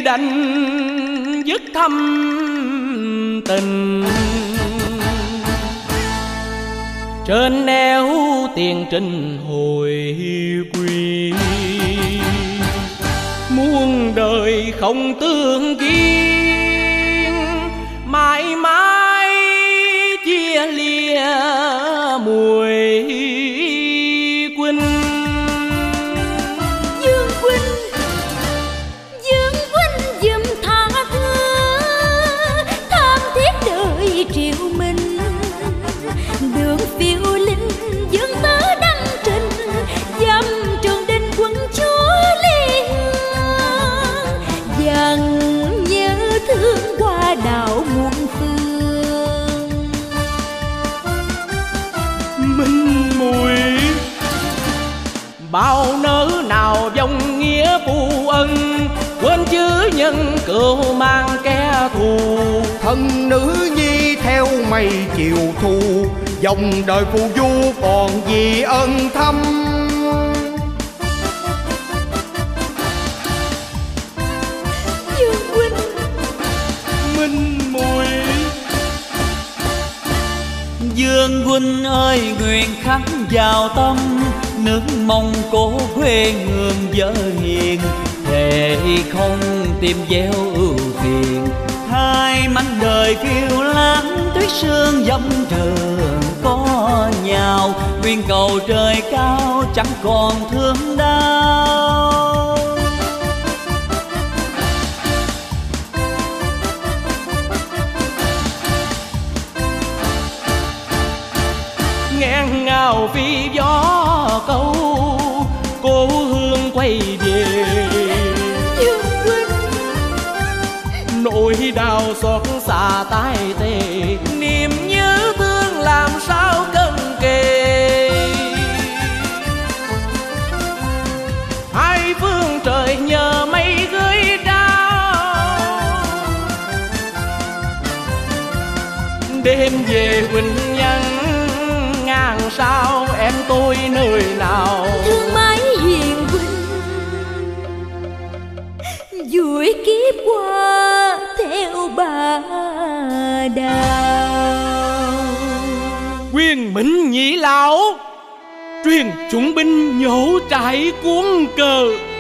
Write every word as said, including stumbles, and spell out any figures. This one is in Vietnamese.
đành dứt thâm tình. Trên nẻo tiền trình hồi quy, muôn đời không tương kiên, mãi mãi chia lìa mùi quỳnh. Dương Huynh, Dương Huynh dùm tha thứ, tham thiết đời triều minh. Đường phiêu linh dương tớ đăng trình, dâm trường đình quân chúa liên. Dần nhớ thương qua đảo muôn phương. Minh Mùi, bao nỡ nào vong nghĩa phụ ân, quên chữ nhân cựu mang kẻ thù. Thân nữ nhi theo mây chiều thu, dòng đời phù du còn gì ân thâm. Dương Huynh, Minh Mùi, Dương Huynh ơi nguyện khắc vào tâm, nước mong cố quê hương vợ hiền, thề không tìm gieo ưu phiền. Hai mảnh đời phiêu lãng tuyết sương dâm trường có nhau, nguyện cầu trời cao chẳng còn thương đau. ngang ngào phi gió câu, cô hương quay về. Dương Huynh, Nỗi đau xót xa tai tê, niềm nhớ thương làm sao cân kề. Hai phương trời nhờ mây gửi trao, đêm về Huỳnh Nhân ngàn sao, em tôi nơi nào. thương mãi hiền Huynh, vui kiếp qua theo bà đào. Quyền Mĩnh Nhị Lão truyền chủng binh nhổ trại cuốn cờ,